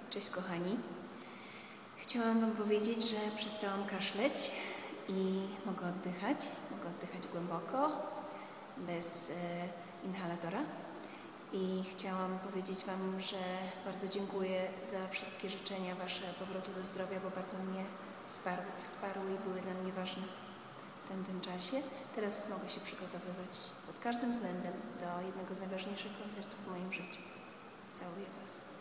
Cześć kochani. Chciałam Wam powiedzieć, że przestałam kaszleć i mogę oddychać głęboko, bez inhalatora. I chciałam powiedzieć Wam, że bardzo dziękuję za wszystkie życzenia Wasze powrotu do zdrowia, bo bardzo mnie wsparły i były dla mnie ważne w tamtym czasie. Teraz mogę się przygotowywać pod każdym względem do jednego z najważniejszych koncertów w moim życiu. Całuję Was.